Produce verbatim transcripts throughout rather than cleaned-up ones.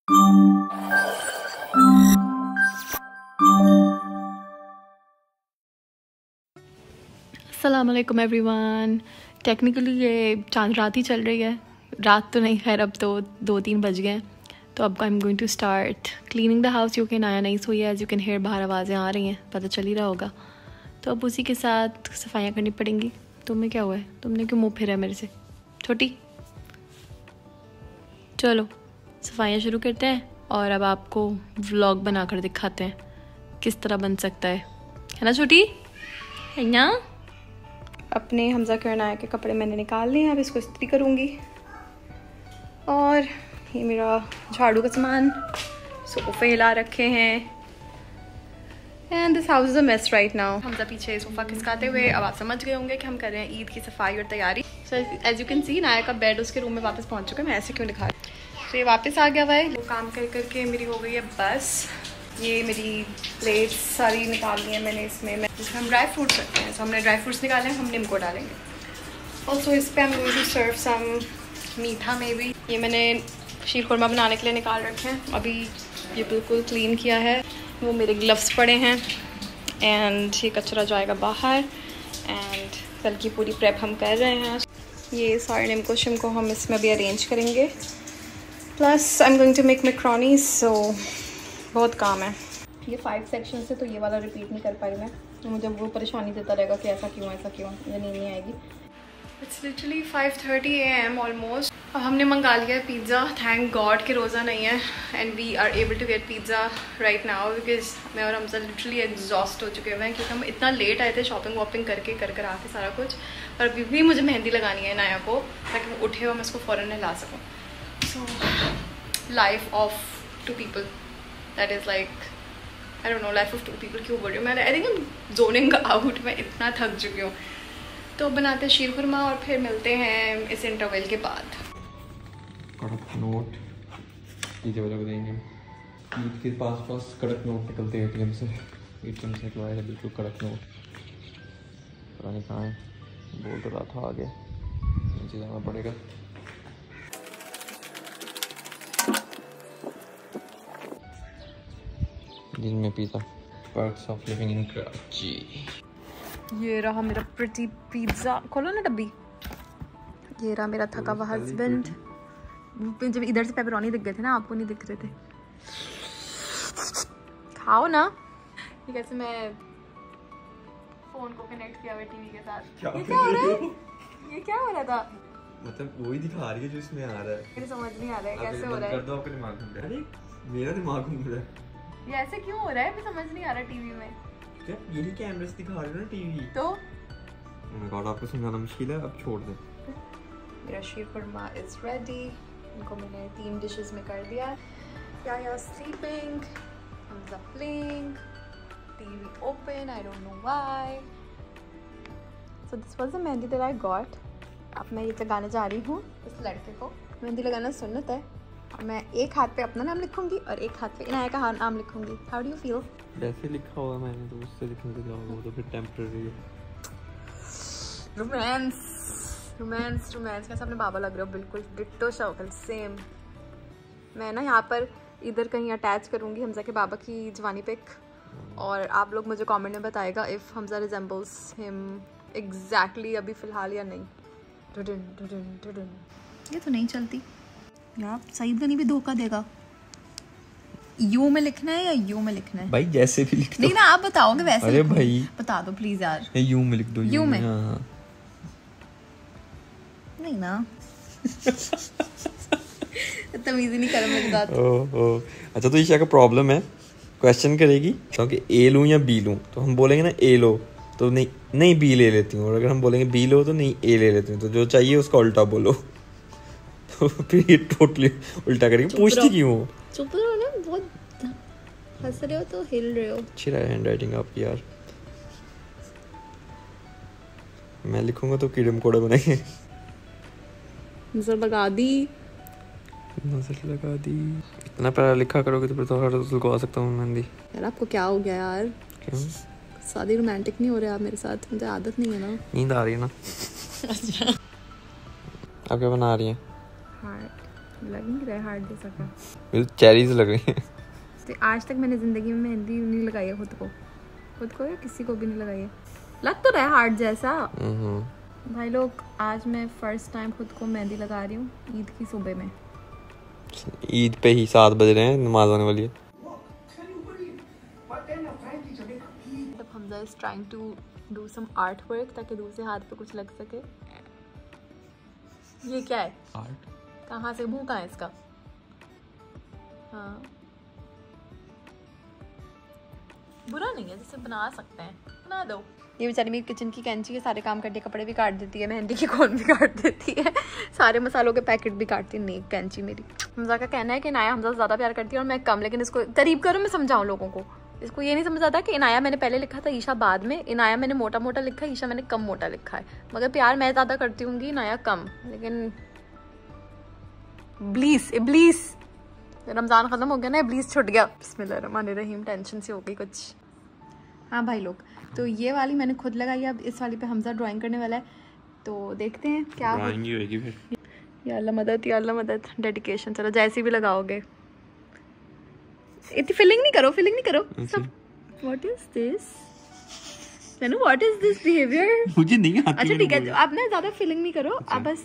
अस्सलाम वालेकुम everyone. Technically ये चांद रात ही चल रही है, रात तो नहीं, खैर अब तो दो तीन बज गए। तो अब I am going to start cleaning the house, क्योंकि नया नहीं सोई है। एज यू कैन हेयर बाहर आवाज़ें आ रही हैं, पता चल ही रहा होगा। तो अब उसी के साथ सफाइयाँ करनी पड़ेंगी। तुम्हें क्या हुआ है? तुमने क्यों मुँह फिरा है मेरे से छोटी? चलो सफाइयाँ शुरू करते हैं और अब आपको व्लॉग बनाकर दिखाते हैं किस तरह बन सकता है, है ना छोटी? है ना? अपने हमजा करनाया के कपड़े मैंने निकाल लिए हैं, अब इसको इस्त्री करूँगी। और ये मेरा झाड़ू का सामान, सोफे हिला रखे हैं। And this house is a mess right now. Hamza पीछे सोफ़ा खिसकाते हुए, अब आप समझ गए होंगे कि हम कर रहे हैं ईद की सफाई और तैयारी। So as you can see, Naya का बेड उसके रूम में वापस पहुँच चुका है। मैं ऐसे क्यों दिखा रही हूँ? तो ये वापस आ गया हुआ है। वो काम कर करके मेरी हो गई है बस। ये मेरी प्लेट्स सारी निकाल ली है मैंने इसमें, मैं जिसमें हम ड्राई फ्रूट्स रखते हैं। तो हमने ड्राई फ्रूट्स निकाले हैं, हम नींबू डालेंगे। ऑल्सो इस पर हम गोइंग टू सर्व सम मीठा में भी। ये मैंने शीर खुरमा बनाने के लिए निकाल रखे हैं, अभी ये बिल्कुल क्लीन किया है। वो मेरे ग्लव्स पड़े हैं एंड ये कचरा जाएगा बाहर। एंड कल की पूरी प्रेप हम कर रहे हैं। ये सारे निम्को शिमको हम इसमें भी अरेंज करेंगे। Plus I am going to make macaronis, so बहुत काम है। ये फाइव सेक्शन से तो ये वाला रिपीट नहीं कर पाई मैं, तो मुझे वो परेशानी देता रहेगा कि ऐसा क्यों ऐसा क्यों, मुझे नींद नहीं आएगी। It's literally five thirty a m almost. अब हमने मंगा लिया है पिज़्ज़ा, थैंक गॉड कि रोज़ा नहीं है। And we are able to get pizza right now, because मैं और हमजा लिटरली एग्जॉस्ट हो चुके हुए हैं, क्योंकि हम इतना लेट आए थे शॉपिंग वॉपिंग करके कर कर आके सारा कुछ। और अभी भी मुझे मेहंदी लगानी है नाया को, ताकि वो उठे और मैं उसको फ़ौरन नहला सकूँ। So life of two people, that is like I don't know, life of two people क्यों बोल रही हूँ मैं? I think I'm zoning out, मैं इतना थक चुकी हूँ। तो बनाते हैं शीर खुरमा और फिर मिलते हैं इस इंटरवल के बाद। कड़क नोट पीछे वाले को देंगे। ईद के पास पास कड़क नोट निकलते हैं एटीएम से। एटीएम से निकलवाया है बिल्कुल कड़क नोट। पता नहीं कहाँ है, बोल तो रहा था आगे, नीचे जाना पड़ेगा। दिन में pizza, perks of living in Karachi. ये रहा मेरा प्रिटी पिज़्ज़ा, खोलो ना डब्बी। ये रहा मेरा थका हुआ हस्बैंड। जब इधर से पेपरोनी दिख गए थे ना, आपको नहीं दिख रहे थे। खाओ ना। ये कैसे मैं फोन को कनेक्ट किया हुआ टीवी के साथ। क्या ये क्या हो रहा है? ये क्या हो रहा था? मतलब वही दिखा रही है जो इसमें आ रहा है। मुझे समझ नहीं आ रहा है कैसे हो रहा है। कर दो, आपका दिमाग घूम रहा है। अरे मेरा दिमाग घूम रहा है। ये ऐसे क्यों हो रहा है? मुझे समझ नहीं आ रहा टीवी में। क्या यही कैमरे से दिखा रहे हो ना टीवी? तो ओह माय गॉड, आपको समझाना मुश्किल है, अब छोड़ दे। मेरा शीर खुरमा इज रेडी। इनको मैंने तीन डिशेस में कर दिया। या sleeping, Hamza playing, TV open, I don't know why. So this was the mehndi that I got. अब मैं ये लगाने जा रही हूँ इस लड़के को। मेहंदी लगाना सुन्नत है। मैं एक हाथ पे अपना नाम लिखूंगी और एक हाथ पे इनाया का नाम लिखूंगी। How do you feel? वैसे लिखा हुआ मैंने, तो उससे लिखने से क्या होगा, वो तो फिर टेम्परेरी है। Romance romance romance. कैसे अपने बाबा लग रहे हो, बिल्कुल डिट्टो शक्ल सेम। मैं ना यहाँ पर इधर कहीं अटैच करूँगी हमजा के बाबा की जवानी पिक, और आप लोग मुझे कमेंट में बताएगा if Hamza resembles him exactly अभी फ़िलहाल या नहीं। डुडन डुडन डुडन। ये तो नहीं चलती यार, सईद गनी भी धोखा देगा। यू में लिखना है या यू में लिखना है? भाई जैसे भी लिख दो। नहीं ना, आप बताओगे वैसे। अरे भाई बता दो प्लीज यार। यू में लिख दो। यू में? हाँ। नहीं ना। तमीज ही नहीं कर मेरे साथ। ओह ओह अच्छा, तो ईशा का प्रॉब्लम है, क्वेश्चन करेगी क्योंकि ए लूँ या बी लूँ, तो हम बोलेंगे ना ए लो, तो नहीं नहीं बी ले लेती हूँ। और अगर हम बोलेंगे बी लो तो नहीं ए ले लेती हूँ। तो जो चाहिए उसका उल्टा बोलो। तो फिर ये टोटली उल्टा करेगी। पूछती क्यों? चुप रहो ना, बहुत हंस रहे हो तो हिल रहे हो। अच्छी रहा हैंड राइटिंग आपकी यार। मैं लिखूंगा तो कीड़े मकोड़े बनेंगे। नजर लगा दी, नजर लगा दी। इतना प्यारा लिखा करोगे तो फिर तो हर रोज लगा सकता हूँ मेहंदी। यार आपको क्या हो गया यार? क्यों? शादी रोमांटिक नहीं हो रहे आप मेरे साथ? मुझे आदत नहीं है ना। नींद आ रही है ना। अच्छा आप क्या बना रही हैं? हार्ट। लग नहीं रहा हार्ड जैसा का, मुझे चेरीज लग रही हैं। तो आज तक मैंने ज़िंदगी में मेहंदी नहीं लगाई है खुद को, खुद को या किसी को भी नहीं लगाई है। लग तो रहा है हार्ड जैसा। भाई लोग, आज मैं फर्स्ट टाइम खुद को मेहंदी लगा रही हूँ ईद की सुबह में। ईद पे ही सात बज रहे हैं, नमाज आने वाली है। Hamza is trying to do some art work ताकि दूसरे हाथ पे कुछ लग सके। ये क्या है? आर्ट। कहाँ से मुंह कहाँ है इसका? हाँ, बुरा नहीं है, जिसे बना सकते हैं बना दो। ये बेचारी मेरी किचन की कैंची के सारे काम करती है, कपड़े भी काट देती है, मेहंदी की कोन भी काट देती है, सारे मसालों के पैकेट भी काटती है। नहीं, कैंची मेरी। हमजा का कहना है कि इनाया हमजा ज़्यादा प्यार करती है और मैं कम, लेकिन इसको तारीफ करूँ मैं समझाऊँ लोगों को। इसको ये नहीं समझ आता कि इनाया मैंने पहले लिखा था, ईशा बाद में। इनाया मैंने मोटा मोटा लिखा है, ईशा मैंने कम मोटा लिखा है, मगर प्यार मैं ज़्यादा करती हूँ, इनाया कम। लेकिन इब्लीस इब्लीस रमज़ान ख़त्म हो गया ना, इब्लीस छुट गया। बिस्मिल्लाहिर्रहमानिर्रहीम। टेंशन सी हो गई कुछ। हाँ भाई लोग, तो ये वाली मैंने खुद लगाई है, अब इस वाली पे हमजा ड्राइंग करने वाला है, तो देखते हैं क्या ड्राइंग ही होगी फिर। या अल्लाह मदद, या अल्लाह मदद। डेडिकेशन। चलो जैसी भी लगाओगे, इतनी फीलिंग नहीं करो, फीलिंग नहीं करो सब। What is this? जानू व्हाट इज दिस बिहेवियर? मुझे नहीं आती। अच्छा ठीक है, आप ना ज़्यादा फीलिंग नहीं करो, आप बस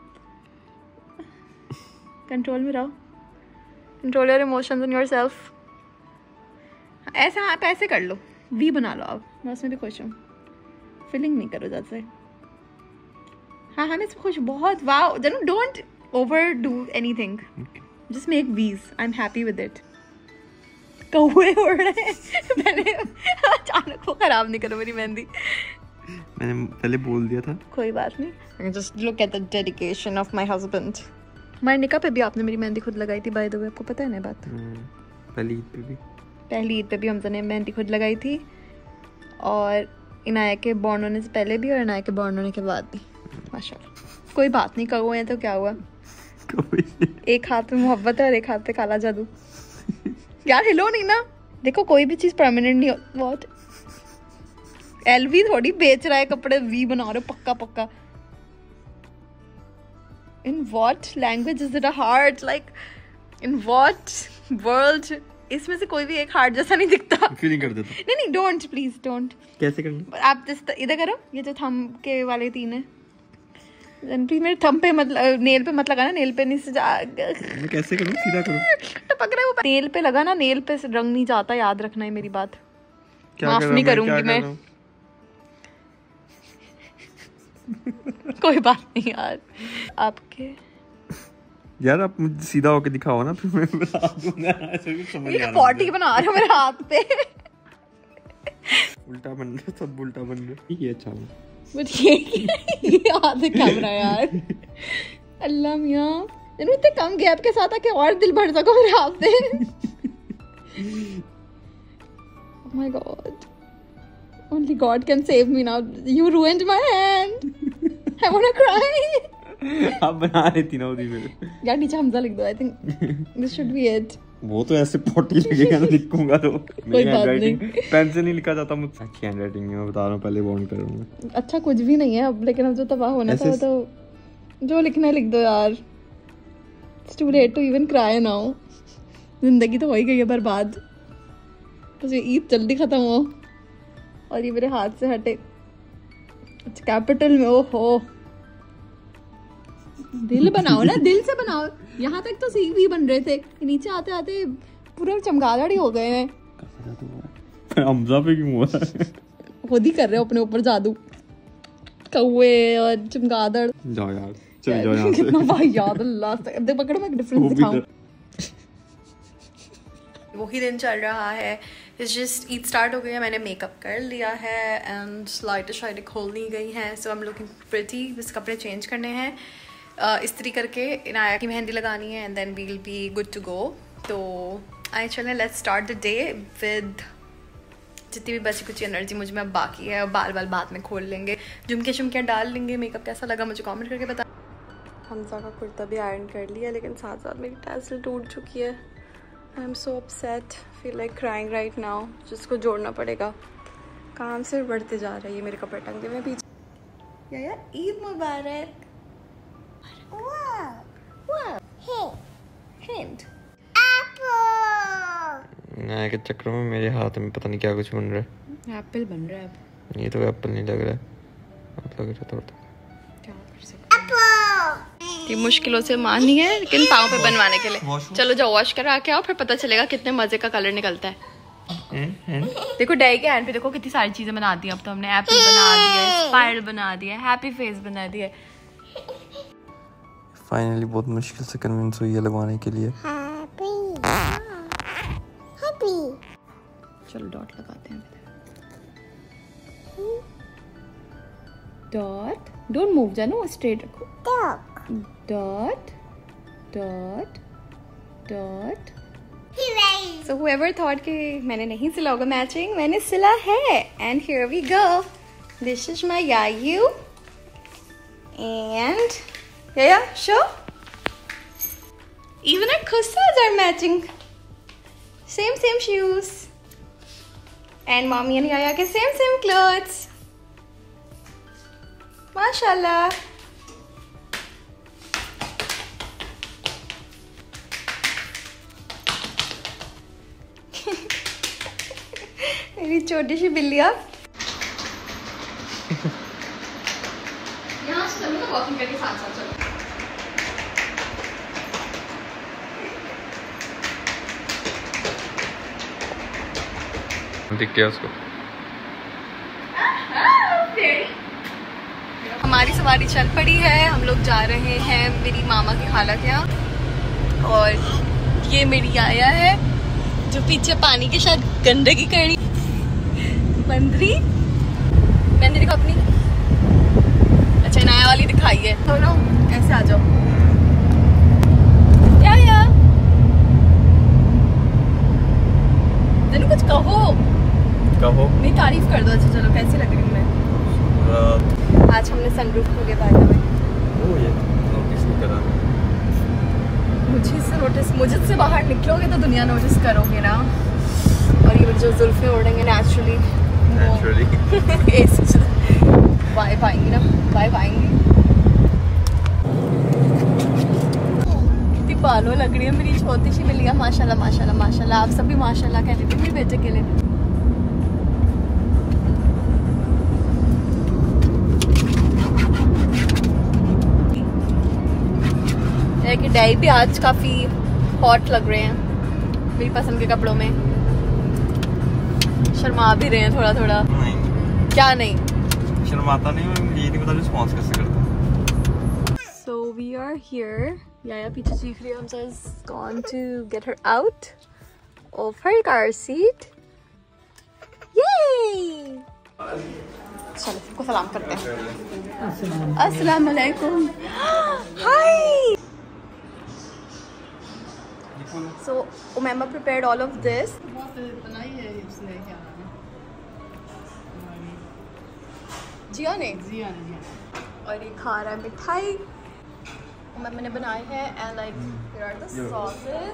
कंट्रोल में रहो। Control your emotions and yourself. ऐसा आप ऐसे कर लो, वी बना लो आप, मैं उसमें भी खुश हूँ। फीलिंग नहीं करो ज़्यादा से। हाँ हाँ मैं इसमें खुश, बहुत। वाओ जानू, don't overdo anything, just make वीज। I am happy with it. कौवे उड़ रहे हैं। मैंने अचानक वो खराब नहीं करो मेरी मेहंदी, मैंने पहले बोल दिया था। कोई बात नहीं। Just look at the dedication of my husband. हमारे निकाह पे भी आपने मेरी मेहंदी खुद लगाई थी, बाय द वे, आपको पता है ना बात? पहली ईद पे भी पहली ईद पे भी हमजा ने मेहंदी खुद लगाई थी, और इनाया के बॉर्न होने से पहले भी और इनाया के बॉर्न होने के बाद भी। माशाल्लाह। कोई बात नहीं, कौवे हैं तो क्या हुआ? एक हाथ में मोहब्बत है और एक हाथ पे काला जादू। यार हिलो नहीं ना, देखो कोई भी चीज परमानेंट नहीं हो। बहुत एलवी थोड़ी बेच रहा है कपड़े, वी बना रहे हो पक्का पक्का। In what language is it a heart? Like in what world? इसमें से कोई भी एक हार्ट जैसा नहीं दिखता। फीलिंग कर देता। नहीं नहीं, डोंट प्लीज डोंट। कैसे करना? आप जिस इधर करो, ये जो थंब के वाले तीन है, मेरे थंब पे मत, नेल पे मत लगाना, नेल पे नहीं से जा। मैं कैसे करूं? सीधा करूं? टपक रहा है वो। नेल पे लगा ना, नेल पे रंग नहीं जाता, याद रखना है मेरी बात। माफ नहीं करूंगी मैं। कोई बात नहीं यार। आपके यार आप मुझे सीधा होके दिखाओ ना, फिर मैं बता दूंगा। ऐसे भी समझ आ रहा है। पॉटी बना रहे हो मेरे हाथ पे। उल्टा बन रहा, सब उल्टा बन रहा। ये अच्छा है, बट ये ये आधे कैमरा यार। अल्लाह मियाँ, इन्होंने इतने कम गैप के साथ आके और दिल भर सको मेरे हाथ से। Oh my God, only God can save me now. You ruined my hand. I wanna cry. आप बना रही थी ना उधर मेरे। यार नीचे हमजा लिख दो। I think this should be it. वो तो ऐसे पोटी लगेगा ना, लिखूंगा तो। कोई बात नहीं, पेन से नहीं लिखा जाता मुझसे। अच्छी हैंडराइटिंग में, मैं बता रहा हूँ, पहले बॉन्ड करूंगा। अच्छा कुछ भी नहीं है अब, लेकिन अब जो तबाह होना था वो तो जो लिखना है लिख दो यार। It's too late to even cry now. जिंदगी तो हो ही गई है बर्बाद, बस ये ईद जल्दी खत्म हो और ये मेरे हाथ से हटे। अच्छा कैपिटल में, ओ हो। दिल बनाओ ना, दिल से बनाओ। यहाँ तक तो सी भी बन रहे थे, नीचे आते आते पूरे चमगादड़ ही हो गए हैं। हमजा पे क्यों हुआ? खुद ही कर रहे हो अपने ऊपर जादू। कौवे और चमगादड़। जाओ यार, चल जाओ यहाँ से। कितना भाई याद, अल्लाह से। अब देख पकड़ो, मैं डिफरेंस दिखाऊं। वही दिन चल रहा है, इट्स जस्ट ईद स्टार्ट हो गई है, मैंने मेकअप कर लिया है एंड लाइटें शाइटें खोल नहीं गई हैं, so I am looking pretty. बस कपड़े चेंज करने हैं, uh, इस्त्री करके इनाया की मेहंदी लगानी है and then we will be good to go. तो आए चलें, let's start the day with जितनी भी बची कुछ एनर्जी मुझ में अब बाकी है। और बाल बाल बाद में खोल लेंगे, झुमके शुमके डाल लेंगे। मेकअप कैसा लगा मुझे कमेंट करके बता। हमजा का कुर्ता भी आयरन कर लिया, लेकिन साथ साथ मेरी टैसल टूट चुकी है। I am so upset, feel like crying right now. जिसको जोड़ना पड़ेगा, काम से बढ़ते जा रही है मेरे कपड़े टंगे में पीछे। या ईद मुबारक। वाह वाह। paint? नया के चक्कर में मेरे हाथ में पता नहीं क्या कुछ बन रहा है। एप्पल बन रहा है अब। ये तो एप्पल नहीं लग रहा है, लग रहा थोड़ा। क्या कर सकते हैं? ये मुश्किलों से मानी है लेकिन पाँव पे बनवाने के लिए। चलो जाओ वॉश करा के आओ, फिर पता चलेगा कितने मजे का कलर निकलता है। देखो डे के एंड पे देखो कितनी सारी चीजें बना दी। अब तो हमने एप्पल बना दिया, स्पाइरल बना दिया, हैप्पी फेस बना दिया। फाइनली बहुत मुश्किल से कन्विंस हुई है लगवाने के लिए। Happy happy. चलो डॉट लगाते हैं। डॉट, डोंट मूव जानो, स्ट्रेट रखो। Dot dot dot. So whoever thought कि मैंने नहीं सिला होगा मैचिंग, मैंने सिला है। And here we go. This is my Yayu. And yeah, show. Even our kusas are matching. Same same shoes. And mommy and Yaya के same same clothes. Mashallah. मेरी छोटी सी बिल्ली। आप यहाँ से चलो ना, वॉकिंग करके साथ साथ चलो। दिख गया उसको। हमारी सवारी चल पड़ी है, हम लोग जा रहे हैं मेरी मामा की खाला के यहाँ। और ये मेरी आया है जो पीछे पानी के साथ गंदगी करी। बंदरी मैंने देखो अपनी। अच्छा नया वाली दिखाई है। दोनों ऐसे आ जाओ। क्या यार जनू कुछ कहो कहो। मेरी तारीफ कर दो। अच्छा चलो कैसी लग रही हूँ मैं? आज हमने सनरूफ खोले बाय द वे। ओह ये नोटिस नहीं करा। मुझे से नोटिस, मुझे से बाहर निकलोगे तो दुनिया नोटिस करोगे ना। और ये जो जुल्फे ओढ़ेंगे नेचुरली नेचुरली वाइब आएंगी ना, वाइब आएंगी। कितनी बालों लग रही है मेरी छोटी सी बिल्लियाँ। माशाल्लाह माशाल्लाह माशाल्लाह। आप सभी माशाल्लाह कहते थे मेरे बेटे के लिए। कि डैडी भी आज काफी हॉट लग रहे हैं मेरी पसंद के कपड़ों में। शर्मा भी रहे हैं थोड़ा थोड़ा। नहीं। क्या नहीं? शर्माता नहीं हूँ, ये नहीं पता रिस्पॉन्स कैसे करता। So we are here. याया पीछे चीख रही है। हम has gone to get her out of her car seat. Yay! चलो सबको सलाम करते हैं। अस्सलाम वालेकुम। Hi. So Umema prepared all of this. जिया ने जिया ने और ये खा रहा है मिठाई। उमैमा ने बनाए हैं and like here are the sauces.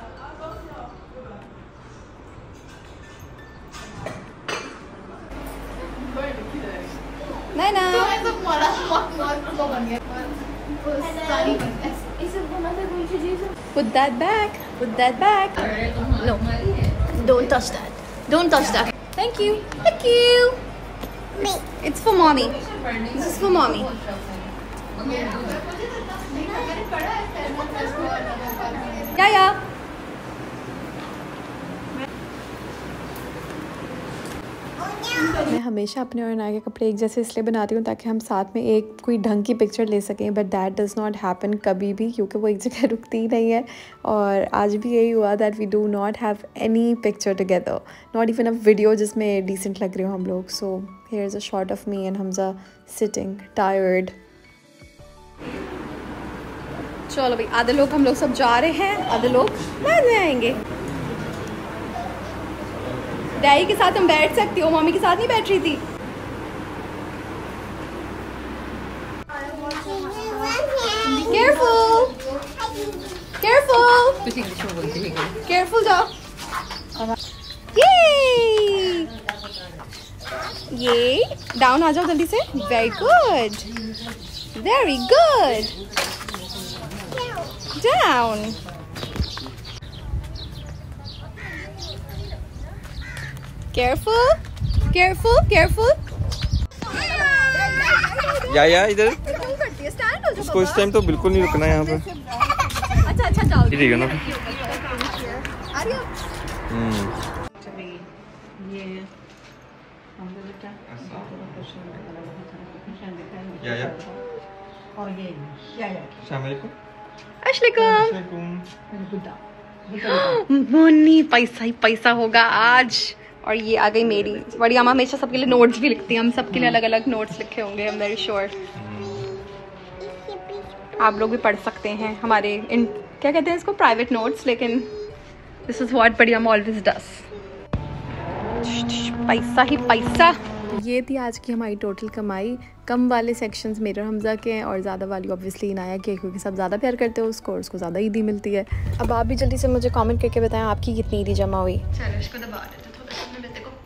नहीं ना Put that back. Put that back. No. Don't touch that. Don't touch that. Thank you. Thank you. It's for mommy. This is for mommy. Yeah, yeah. मैं हमेशा अपने और नाया के कपड़े एक जैसे इसलिए बनाती हूँ ताकि हम साथ में एक कोई ढंग की पिक्चर ले सकें। But that does not happen कभी भी, क्योंकि वो एक जगह रुकती ही नहीं है। और आज भी यही हुआ that we do not have any picture together, not even a video जिसमें डिसेंट लग रहे हो हम लोग। So here is a shot of me and Hamza sitting tired. चलो भाई, आधे लोग हम लोग सब जा रहे हैं, आधे लोग बाद में आएंगे। डैडी के साथ हम बैठ सकती हो, मम्मी के साथ नहीं बैठ रही थी। केयरफुल केयरफुल केयरफुल जाओ। ये ये डाउन आ जाओ जल्दी से। Very good very good. Down careful careful careful. या या इधर उसको इस टाइम तो बिल्कुल नहीं रुकना है यहाँ पे। अच्छा अच्छा जाओ ठीक है ना। हम्म या या मोनी पैसा ही पैसा होगा आज। और ये आ गई मेरी बड़ी अम्मा, हमेशा सबके लिए नोट्स भी लिखती हैं, हम सबके लिए अलग अलग नोट्स लिखे होंगे, आई एम वेरी श्योर। आप लोग भी पढ़ सकते हैं हमारे इन क्या कहते हैं इसको, प्राइवेट नोट्स, लेकिन दिस इज व्हाट बड़ी अम्मा ऑलवेज डज। पैसा ही पैसा। ये थी आज की हमारी टोटल कमाई। कम वाले सेक्शंस मेरे और हमजा के हैं और ज़्यादा वाली ऑब्वियसली इनाया के, क्योंकि सब ज़्यादा प्यार करते हो उसको और उसको ज़्यादा ईदी मिलती है। अब आप भी जल्दी से मुझे कमेंट करके बताएं आपकी कितनी ईदी जमा हुई। चलो इसको दबा देते थोड़ा सा अपने बेटे को।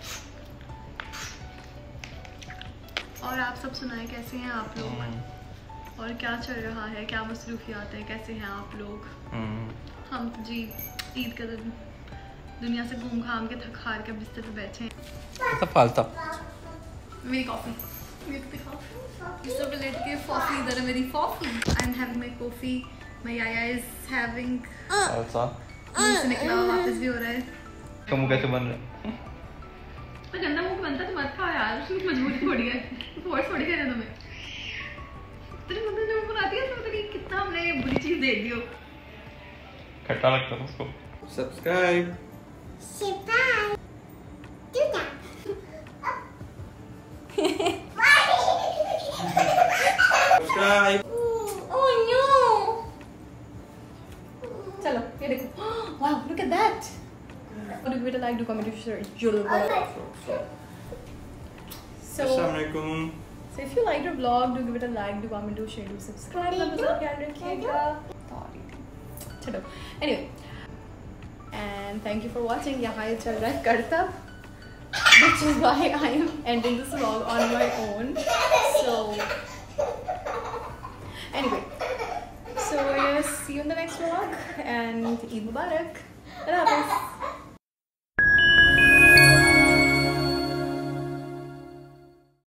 और आप सब सुनाएं कैसे हैं आप लोग, और क्या चल रहा है, क्या मसरूफियात है, कैसे हैं आप लोग। हम तो जी ईद का दिन दुनिया से घूम घाम के थक हार के बिस्तर पे बैठे हैं। फालता मेरी कॉफ़ी बिस्तर पे लेट के कॉफ़ी, इधर है मेरी coffee. I am having my coffee, my याया इज हैविंग फालता। मुंह से निकला वापस भी हो रहा है। तो मुंह कैसे बन रहा है? तो गंदा मुंह बनता तो मत खाओ यार, मजबूरी थोड़ी है, फोर्स थोड़ी कर रहे तुम्हें। तेरी मम्मी जो बनाती है तो तेरी कितना हमने बुरी चीज दे दी हो। खट्टा लगता है उसको। Subscribe Subscribe. Do that. Subscribe. Oh no. चलो ये देखो। Wow, look at that. What do you like? Do comment, share. So, अस्सलामुअलैकुम। so if you liked our vlog, do give it a like, do comment, do share, do subscribe. अपना ख्याल रखिएगा। चलो, anyway. And thank you for watching. यहाँ ये चल रहा है करतब, which is why I am ending this vlog on my own. So anyway, so yes, see you in the next vlog and Eid Mubarak. Allah Hafiz.